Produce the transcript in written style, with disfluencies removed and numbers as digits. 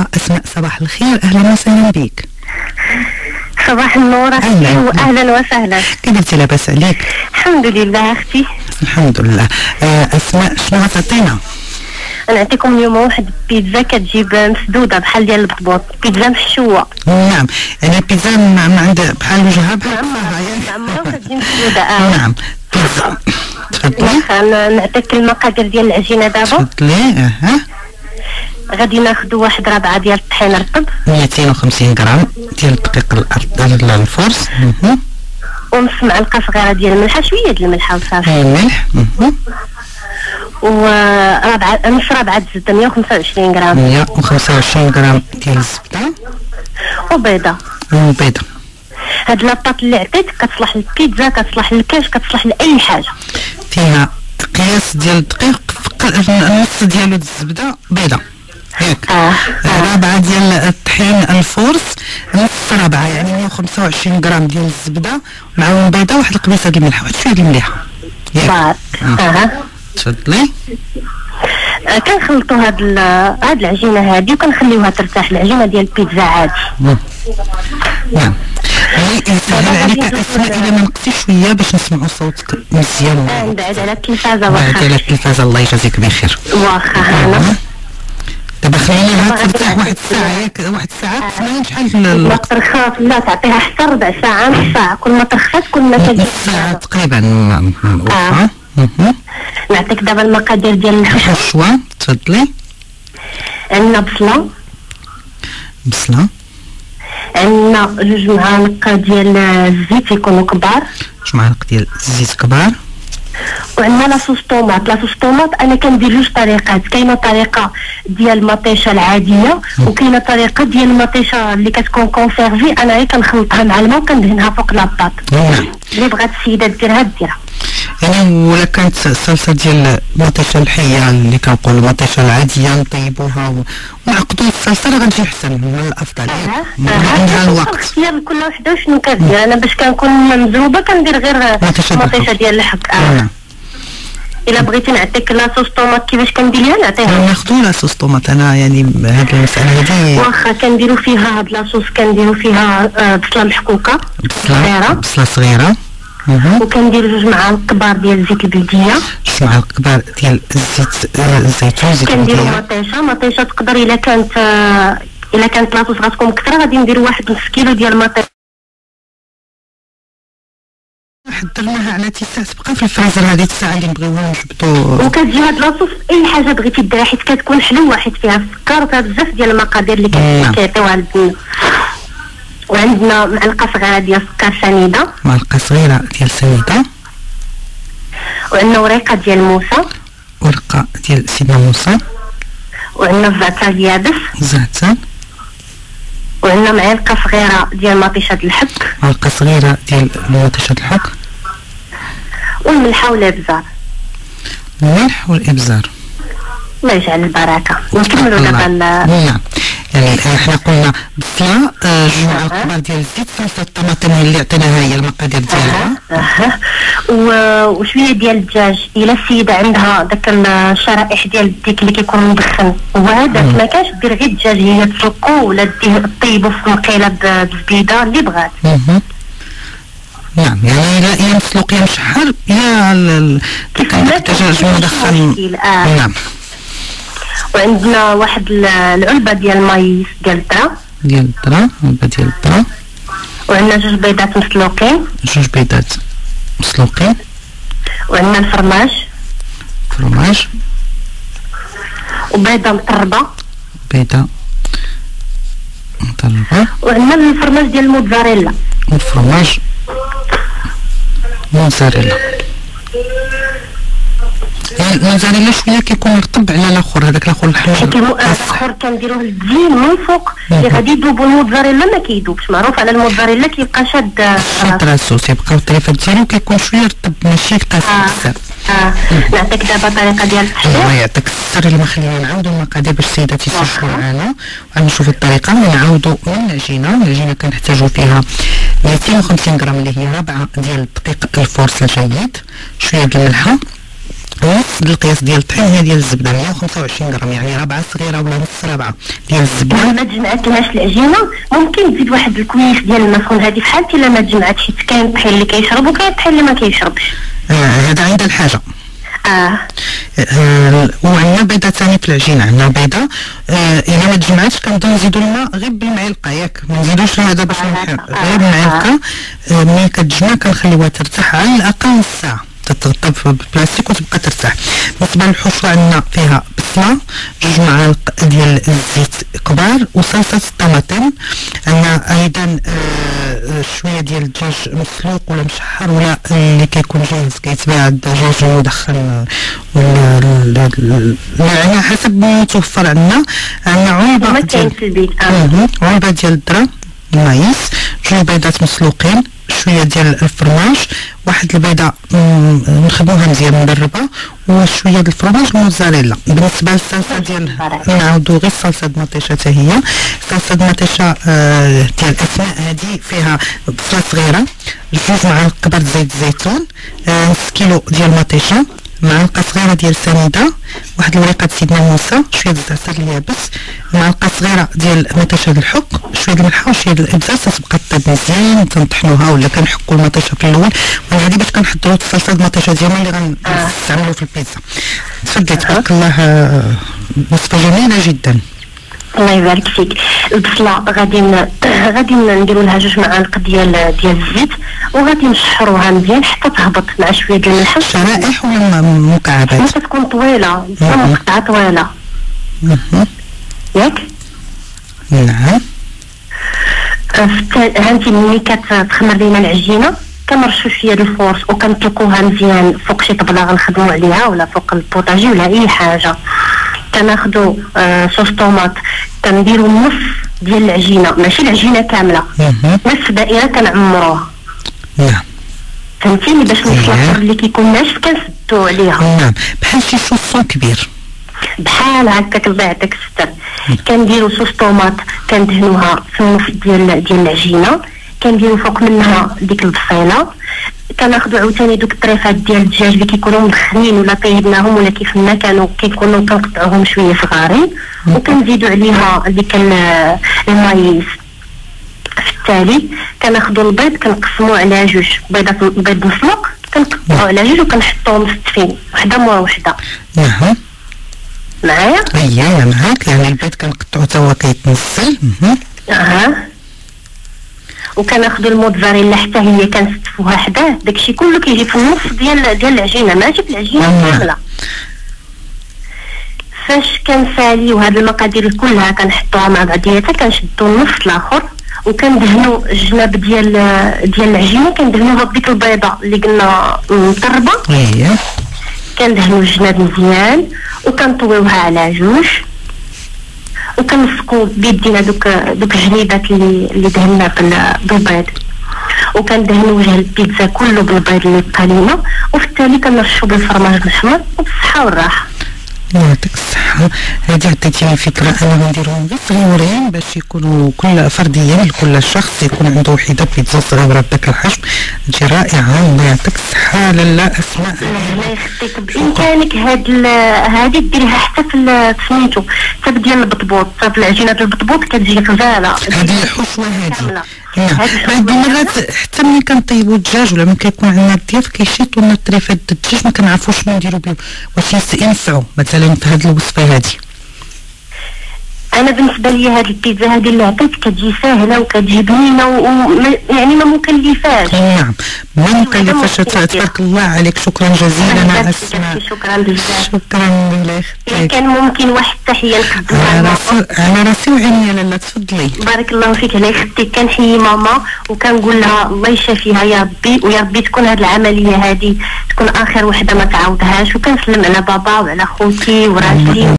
السيدة أسماء. صباح الخير، أهلا وسهلا بك. صباح النور اختي واهلا وسهلا. كيف انت؟ لاباس عليك؟ الحمد لله اختي. الحمد لله. أسماء شنو غتعطينا؟ نعطيكم اليوم واحد بيتزا كتجيب مسدوده بحال ديال البطبوط، بيتزا محشوه. نعم، يعني بيتزا ما عند بحال وجهها بحال عمرها كتجي مسدوده. نعم بيتزا. تفضلي. نعطيك المقادير ديال العجينه دابا. تفضلي. غادي ناخذ واحد ربعه ديال الطحين رطب، 250 غرام ديال الدقيق الفرص، ونص معلقه صغيره ديال الملحه، شويه ديال الملحه وصافي. الملح. نص ربعه زبده 125 غرام. 125 غرام ديال الزبده. وبيضه. وبيضه. هاد لاباط اللي عطيتك كتصلح للبيتزا، كتصلح للكاش، كتصلح لاي حاجه. فيها قياس ديال الدقيق، نص ديالو الزبده، بيضه ياك. ربعه ديال الطحين الفورس، نص ربعه يعني 125 غرام ديال الزبده، معاهم بيضه، واحد القبيصه ديال الملح، واحد شويه ديال المليحه ياك. تفضلي. كنخلطوا هاد العجينه هادي وكنخليوها ترتاح، العجينه ديال البيتزا عادي. نعم. يسهل عليك اسماء الا ما نقصتي شويه باش نسمعوا صوتك مزيان. نبعد على التلفازه. بعد على التلفازه، الله يجازيك بخير. واخا هنا دابا خلينيها ترتاح واحد الساعه، ياك واحد الساعه. تسمعين شحال الوقت؟ ما ترخاف، لا تعطيها حتى ربع ساعه، نص ساعه، كل ما ترخات كل ما تجي. نص ساعه تقريبا. نعطيك دابا المقادير ديال الحشوه. تفضلي. عندنا بصله، عندنا 2 معالق ديال الزيت يكونوا كبار، 2 معالق ديال الزيت كبار، وعندنا لاصوص طوماط. لاصوص طوماط انا كندير 2 طريقات، كاينه طريقه ديال المطيشه العاديه، وكاينه طريقه ديال المطيشه اللي كتكون كونسيرفي، انا غير كنخلطها مع الماء وكندهنها فوق لاباط. اللي بغات السيده ديرها ديرها. يعني ولا كانت صلصه ديال المطيشه الحيه اللي كنقولوا المطيشه العاديه نطيبوها ونعقدوا الصلصه، راه غتجي احسن من الافضل. عندها الوقت. اختيار كل وحده وشنو كدير. انا باش كنكون مزروبه كندير غير المطيشه ديال الحك. الا بغيتي نعطيك لاصوص طوماط كيفاش كنديرها نعطيها. ناخذوا لاصوص طوماط. انا يعني هاد المساله هادي واخا كنديروا فيها هاد لاصوص، كنديروا فيها بصله محكوكه صغيره، بصله صغيره، وكندير 2 معالق كبار ديال الزيت البلديه، 2 معالق كبار ديال الزيت الزيتون. كنديروا مطيشه تقدر الا كانت لاصوص غتكون كثر، غادي نديروا 1 نص كيلو ديال المطيشه. حضرناها على 9 تبقى في الفريزر، هذه الساعه اللي نبغيوها نجبدو. وكتجي هاد لاصوص اي حاجه بغيتي ديرها، حيت كتكون حلوه، حيت فيها السكر وفيها بزاف ديال المقادير اللي كيعطيوها للبنات. وعندنا معلقه صغيره ديال السكر سنيده، معلقه صغيره ديال سنيده، وعندنا وريقه ديال موسى، ورقه ديال سيدنا موسى، وعندنا الزعتر اليابس، زعتر، وعندنا معلقه صغيره ديال مطيشه الحك، معلقه صغيره ديال مطيشه الحك، والملحه والابزار. الملح والابزار. الله يجعل البركه. نكملوا دابا. نعم، يعني احنا قلنا بصله، 2 معالق كبار ديال الزيت، صلصه الطماطم اللي عطيناها هي المقادير ديالها، وشويه ديال الدجاج. الا السيده عندها داك الشرائح ديال الديك اللي كيكون مدخن وهذاك ما كاش، دير غير الدجاج، هي تسلقو ولا طيبو في مقيله بالزبيده اللي بغات. نعم، يعني يا مسلوق يا مشحر يا الدجاج مدخن. نعم. وعندنا واحد العلبه ديال المايس ديال الذره، علبه ديال الذره، وعندنا 2 بيضات مسلوقين، 2 بيضات مسلوقين، وعندنا الفرماج، وبيضه مطربه، وعندنا الفرماج ديال الموتزاريلا، والفرماج موتزاريلا. الموتزاريلا شويه كيكون رطب على الاخر، هذاك الاخر الحجر الاخر كنديروه للتزيين من فوق، اللي غادي يذوبوا الموتزاريلا ما كيذوبش. معروف على الموتزاريلا كيبقى شاد راسو، تيبقى الطريفه ديالو كيكون شويه رطب، ماشي قاسي بزاف. نعطيك دابا طريقه ديال التحضير. الله يعطيك الصحه. الا خلينا نعاودوا المقادير باش السيدات يسجلوا معنا ونشوفوا الطريقه ونعاودوا من العجينه. كنحتاجوا فيها 250 غرام اللي هي ربعه ديال الدقيق الفورس الجيد، شويه ديال الملحه، نص القياس ديال الطحين هي ديال الزبده 125 غرام، يعني ربعه صغيره ولا نص ربعه ديال الزبده. ما تجمعتلهاش العجينه ممكن تزيد واحد الكويس ديال المسخون هذه في حالتي الا ما تجمعتش، حيت كاين الطحين اللي كيشرب وكاين الطحين اللي ما كيشربش. هذا عند الحاجه. وعندنا بيضه ثاني في العجينه، عندنا بيضه الا ما تجمعاتش كنبداو نزيدو الماء غير بالمعلقه، ياك ما نزيدوش هذا باش غير بالمعلقه. ملي كتجمع كنخليوها ترتاح على الاقل نص ساعه، تتغطى بالبلاستيك وتبقى ترتاح. بالنسبه للحشوه عندنا فيها بصله، 2 معالق ديال الزيت كبار، وصلصه الطماطم. عندنا ايضا شويه ديال الدجاج مسلوق ولا مشحر ولا اللي كيكون جاهز كيتباع الدجاج المدخن ولا على حسب ما متوفر عندنا. علبه ديال علبه ديال الذره المايس، 2 بيضات مسلوقين، شويه ديال الفرماج، واحد البيضه نخدموها مزيان مدربه، وشويه ديال الفرماج الموزاريلا. بالنسبه للصلصه ديال نعاودو غير الصلصه د مطيشه حتى هي. الصلصه د مطيشه ديال اسماء هذه فيها بصله صغيره، 2 معالق كبار زيت الزيتون، نص كيلو ديال مطيشه، معلقه صغيره ديال سنيده، واحد الوريقه سيدنا موسى، شويه الزعتر اليابس، معلقه صغيره ديال مطيشه الحك، شويه الملح وشويه الابزار تتبقى طيب مزيان. تنطحنوها ولا كنحكوا المطيشه في الاول، وهذه باش كنحضروا الصلصه د المطيشه ديالنا اللي غنستعملوا في البيتزا. تفضلي تبارك الله، وصفه جميله جدا. الله يبارك فيك. البصله غادي نديروا لها 2 معالق ديال الزيت، وغادي نشحروها مزيان حتى تهبط مع شويه ديال الملح. شرائح ولا مكعبات؟ ما تكون طويله، تكون قطعه طويله. ياك؟ نعم. هانتي ملي كتخمر لينا العجينه كنرشوا شويه الفورس وكنطلقوها مزيان فوق شي طبله غنخدموا عليها ولا فوق البوطاجي ولا اي حاجه. كناخدو صوص طوماط كنديرو نص ديال العجينه، ماشي العجينه كامله، نص دائره كنعمروها. نعم. فهمتيني؟ باش الفلافر اللي كيكون ناشف كنسدو عليها. نعم، بحال شي شوصون كبير. بحال هكاك الله يعطيك الستر. كنديرو صوص طوماط كندهنوها في النص ديال العجينه، كنديرو فوق منها ديك البصيله، كناخدو عاوتاني دوك الطريفات ديال الدجاج اللي كيكونوا مدخنين ولا طيبناهم ولا كيف ما كانوا كيكونوا كنقطعوهم شويه صغارين، وكنزيدو عليها ديك المايس. في التالي كناخدو البيض كنقسموه على 2 بيض مسلوق، كنقطعوه على 2 وكنحطوهم مستفين وحده مورا وحده. معايا؟ اييه معاك. يعني البيض كنقطعو تا هو كيتنسل. وكناخدو الموتزاريلا حتى هي كنستفوها حداه، داكشي كله كيجي في النص ديال العجينه، ماشي في العجينه كامله. فاش كنساليو هاد المقادير كلها كنحطوها مع بعضياتها، كنشدو النص الاخر وكندهنو الجناب ديال العجينه، كندهنوها بديك البيضه اللي قلنا مطربه. كندهنو الجناب مزيان وكنطويوها على 2، وكنسقو بيدينا دوك الجنيبات اللي دهنا بالبيض، وكندهنو وجه البيتزا كله بالبيض اللي بقى لينا، وفي التالي كنرشو بالفرماج الحمر وبالصحه والراحه. يعطيك الصحة. هذه عطيتيني فكرة، أنا غنديرهم غير صغيورين باش يكونوا كل فرديا لكل شخص يكون عنده وحدة بيتزا صغيرة بداك الحجم. تجي رائعة، الله يعطيك الصحة. لالا أسماء الله يخليك، بإمكانك هذه ديريها حتى في سميتو حتى ديال البطبوط، حتى العجينة ديال البطبوط كتجي غزالة. هذه الحشوة هذه. بعض المرات حتى ملي كنطيبو الدجاج ولا ملي كيكون عندنا الضياف كيشيطوا لنا الطريفات د الدجاج ما كنعرفوش شنو نديرو بهم، واش ينفعوا مثلا في هذه الوصفه هذه. انا بالنسبه لي هذه البيتزا هذه اللي عطيت كتجي ساهله وكتجي بنينه يعني ما مكلفاش. نعم ما مكلفاش. تبارك الله عليك، شكرا جزيلا اسماء. شكرا بزاف. شكرا الله يخليك. كان ممكن واحد التحيه نقدمها على راسي وعيني يا لاله، تفضلي. بارك الله فيك. الله يخليك. كنحيي ماما وكنقول لها الله يشافيها يا ربي، ويا ربي تكون هذه العمليه هذه تكون اخر وحده ما تعاودهاش، وكنسلم على بابا وعلى خوتي وراجلي.